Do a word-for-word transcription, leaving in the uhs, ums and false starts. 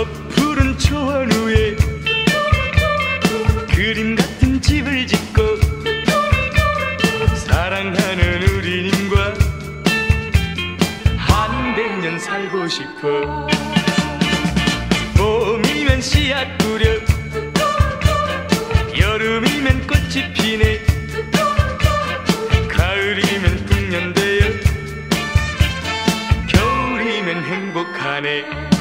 푸른 초원 위에 그림 같은 집을 짓고 사랑하는 우리님과 한 백 년 살고 싶어. 봄이면 씨앗 뿌려, 여름이면 꽃이 피네, 가을이면 풍년되어, 겨울이면 행복하네.